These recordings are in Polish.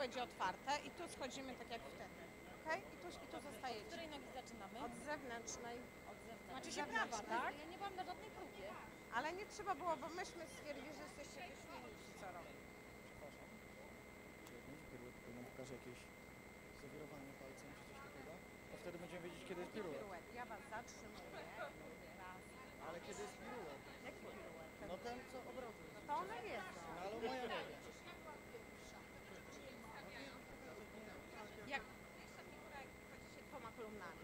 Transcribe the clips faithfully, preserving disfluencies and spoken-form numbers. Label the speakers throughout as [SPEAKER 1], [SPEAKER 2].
[SPEAKER 1] będzie otwarte i tu schodzimy tak jak wtedy. Okay? I tu, i tu zostajecie.
[SPEAKER 2] Od której nogi zaczynamy?
[SPEAKER 1] Od zewnętrznej.
[SPEAKER 2] Od zewnętrznej. Znaczy się
[SPEAKER 1] Zewnętrznej.
[SPEAKER 2] prawa, tak? Ja nie byłam na żadnej próbie.
[SPEAKER 1] Ale nie trzeba było, bo myśmy stwierdzili, że jesteście wyśmienici co robić.
[SPEAKER 3] Przepraszam. Czy jak będzie piruet, to nam pokaże jakieś zawirowanie palcem czy coś takiego? To wtedy będziemy wiedzieć, kiedy jest piruet.
[SPEAKER 1] Piruet. Ja was zatrzymuję. Raz.
[SPEAKER 3] Ale kiedy jest piruet?
[SPEAKER 1] Jaki piruet?
[SPEAKER 3] No ten, co obrotuje.
[SPEAKER 1] To one wiedzą.
[SPEAKER 3] No ale moja nie wie.
[SPEAKER 1] Jak pierwsza figura, jak wchodzicie dwoma kolumnami.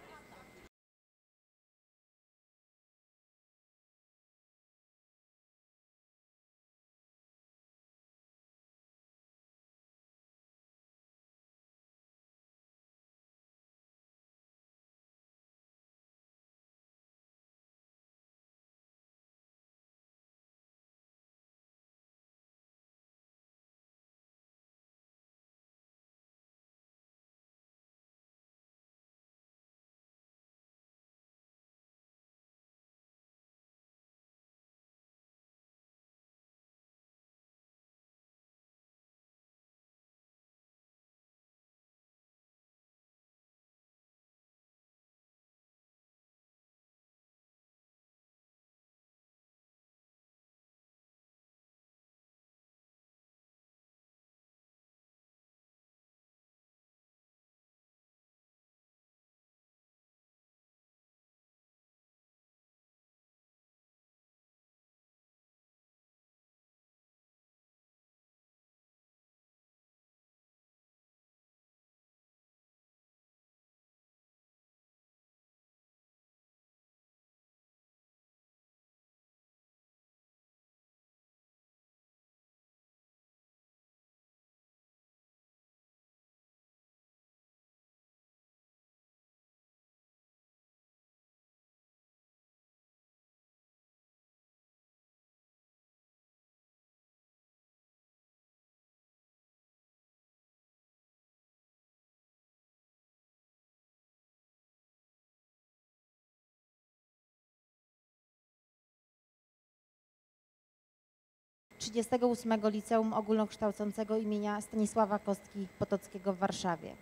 [SPEAKER 4] trzydziestego ósmego Liceum Ogólnokształcącego imienia Stanisława Kostki Potockiego w Warszawie.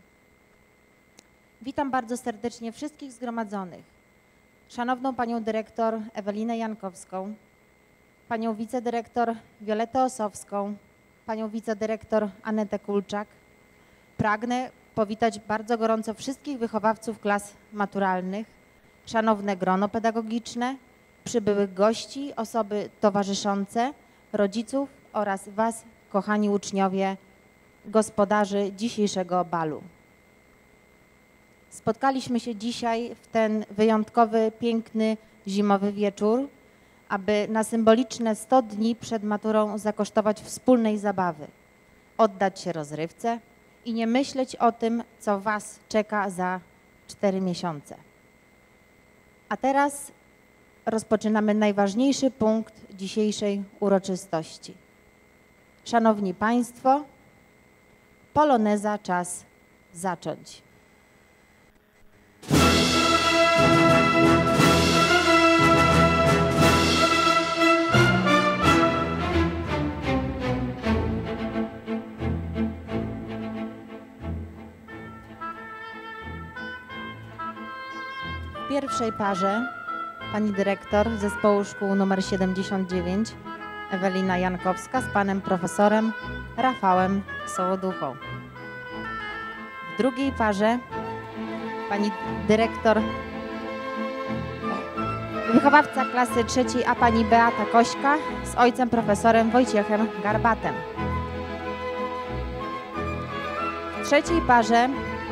[SPEAKER 4] Witam bardzo serdecznie wszystkich zgromadzonych. Szanowną Panią Dyrektor Ewelinę Jankowską, Panią Wicedyrektor Violettę Osowską, Panią Wicedyrektor Anetę Kulczak. Pragnę powitać bardzo gorąco wszystkich wychowawców klas maturalnych, szanowne grono pedagogiczne, przybyłych gości, osoby towarzyszące, rodziców oraz Was, kochani uczniowie, gospodarzy dzisiejszego balu. Spotkaliśmy się dzisiaj w ten wyjątkowy, piękny, zimowy wieczór, aby na symboliczne sto dni przed maturą zakosztować wspólnej zabawy, oddać się rozrywce i nie myśleć o tym, co Was czeka za cztery miesiące. A teraz rozpoczynamy najważniejszy punkt dzisiejszej uroczystości. Szanowni Państwo, poloneza czas zacząć. W pierwszej parze pani dyrektor zespołu szkół nr siedemdziesiąt dziewięć Ewelina Jankowska z panem profesorem Rafałem Sołoduchą. W drugiej parze pani dyrektor, wychowawca klasy trzeciej A pani Beata Kośka z ojcem profesorem Wojciechem Garbatem. W trzeciej parze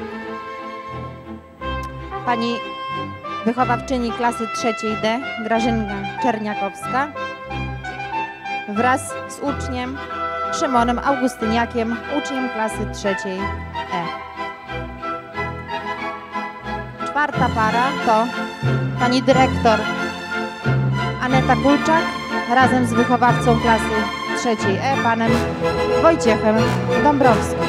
[SPEAKER 4] pani wychowawczyni klasy trzeciej D Grażynka Czerniakowska wraz z uczniem Szymonem Augustyniakiem, uczniem klasy trzeciej E. Czwarta para to pani dyrektor Aneta Kulczak razem z wychowawcą klasy trzeciej E, panem Wojciechem Dąbrowskim.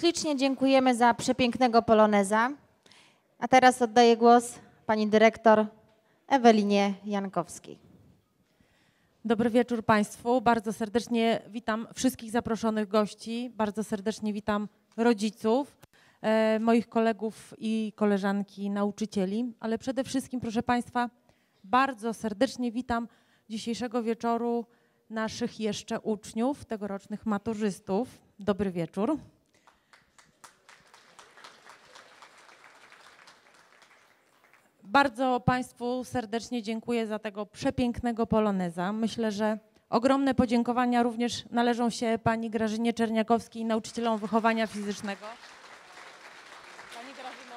[SPEAKER 4] Ślicznie dziękujemy za przepięknego poloneza. A teraz oddaję głos pani dyrektor Ewelinie Jankowskiej.
[SPEAKER 5] Dobry wieczór Państwu. Bardzo serdecznie witam wszystkich zaproszonych gości. Bardzo serdecznie witam rodziców, e, moich kolegów i koleżanki, nauczycieli, ale przede wszystkim, proszę Państwa, bardzo serdecznie witam dzisiejszego wieczoru naszych jeszcze uczniów, tegorocznych maturzystów. Dobry wieczór. Bardzo Państwu serdecznie dziękuję za tego przepięknego poloneza. Myślę, że ogromne podziękowania również należą się pani Grażynie Czerniakowskiej, nauczycielom wychowania fizycznego. Pani Grażyno.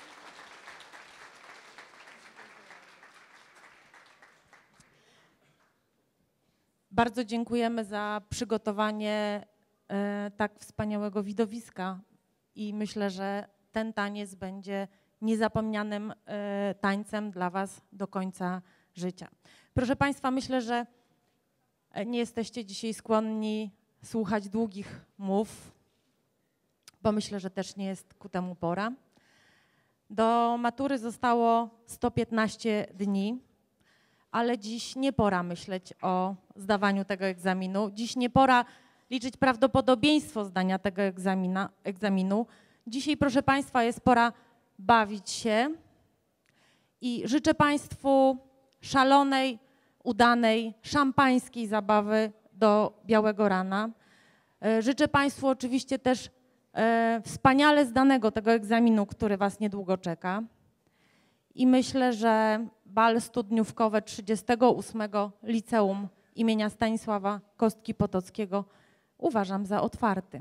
[SPEAKER 5] Bardzo dziękujemy za przygotowanie e, tak wspaniałego widowiska i myślę, że ten taniec będzie niezapomnianym e, tańcem dla Was do końca życia. Proszę Państwa, myślę, że nie jesteście dzisiaj skłonni słuchać długich mów, bo myślę, że też nie jest ku temu pora. Do matury zostało sto piętnaście dni, ale dziś nie pora myśleć o zdawaniu tego egzaminu. Dziś nie pora liczyć prawdopodobieństwo zdania tego egzamina, egzaminu. Dzisiaj, proszę Państwa, jest pora bawić się i życzę Państwu szalonej, udanej, szampańskiej zabawy do białego rana. Życzę Państwu oczywiście też e, wspaniale zdanego tego egzaminu, który Was niedługo czeka. I myślę, że bal studniówkowy trzydziestego ósmego Liceum imienia Stanisława Kostki-Potockiego uważam za otwarty.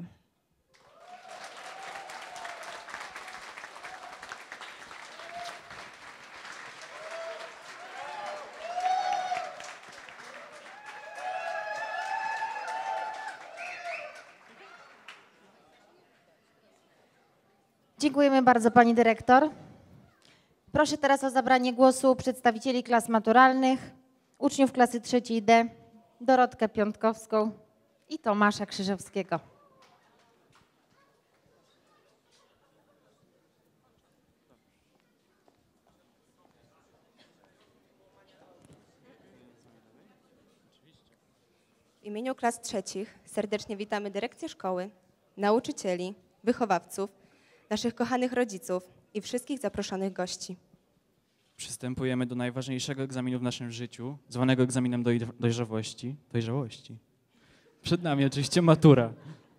[SPEAKER 4] Dziękujemy bardzo pani dyrektor. Proszę teraz o zabranie głosu przedstawicieli klas maturalnych, uczniów klasy trzeciej D, Dorotkę Piątkowską i Tomasza Krzyżowskiego.
[SPEAKER 6] W imieniu klas trzecich serdecznie witamy dyrekcję szkoły, nauczycieli, wychowawców, naszych kochanych rodziców i wszystkich zaproszonych gości.
[SPEAKER 7] Przystępujemy do najważniejszego egzaminu w naszym życiu, zwanego egzaminem doj- dojrzałości. Dojrzałości. Przed nami oczywiście matura.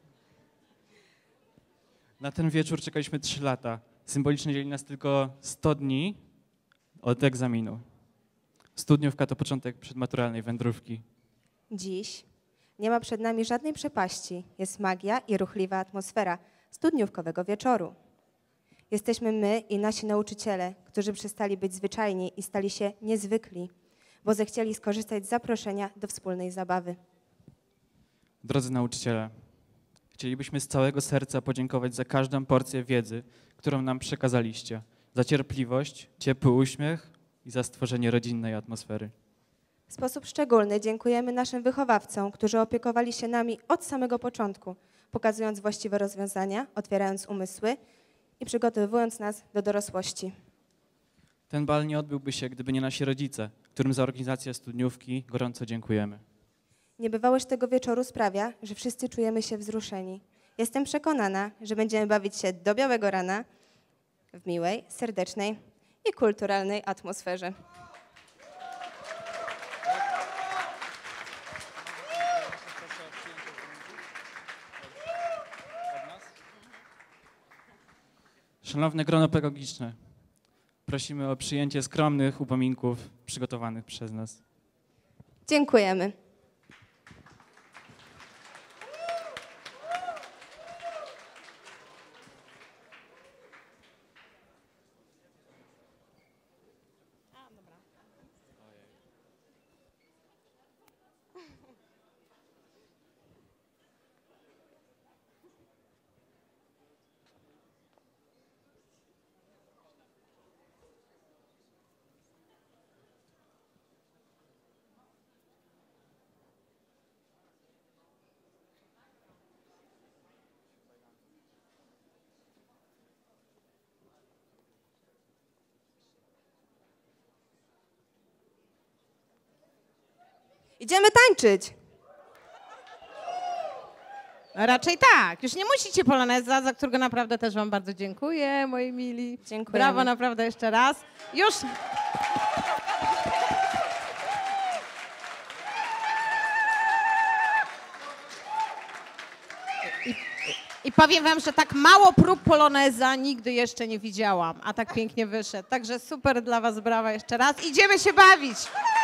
[SPEAKER 7] Na ten wieczór czekaliśmy trzy lata. Symbolicznie dzieli nas tylko sto dni od egzaminu. Studniówka to początek przedmaturalnej wędrówki.
[SPEAKER 6] Dziś nie ma przed nami żadnej przepaści. Jest magia i ruchliwa atmosfera studniówkowego wieczoru. Jesteśmy my i nasi nauczyciele, którzy przestali być zwyczajni i stali się niezwykli, bo zechcieli skorzystać z zaproszenia do wspólnej zabawy.
[SPEAKER 7] Drodzy nauczyciele, chcielibyśmy z całego serca podziękować za każdą porcję wiedzy, którą nam przekazaliście, za cierpliwość, ciepły uśmiech i za stworzenie rodzinnej atmosfery.
[SPEAKER 6] W sposób szczególny dziękujemy naszym wychowawcom, którzy opiekowali się nami od samego początku, pokazując właściwe rozwiązania, otwierając umysły i przygotowując nas do dorosłości.
[SPEAKER 7] Ten bal nie odbyłby się, gdyby nie nasi rodzice, którym za organizację studniówki gorąco dziękujemy.
[SPEAKER 6] Niebywałość tego wieczoru sprawia, że wszyscy czujemy się wzruszeni. Jestem przekonana, że będziemy bawić się do białego rana w miłej, serdecznej i kulturalnej atmosferze.
[SPEAKER 7] Szanowne grono pedagogiczne, prosimy o przyjęcie skromnych upominków przygotowanych przez nas.
[SPEAKER 6] Dziękujemy. Idziemy tańczyć!
[SPEAKER 1] Raczej tak. Już nie musicie poloneza, za którego naprawdę też wam bardzo dziękuję, moi mili.
[SPEAKER 6] Dziękujemy.
[SPEAKER 1] Brawo naprawdę jeszcze raz. Już... I, I powiem wam, że tak mało prób poloneza nigdy jeszcze nie widziałam, a tak pięknie wyszedł. Także super dla was, brawa jeszcze raz. Idziemy się bawić!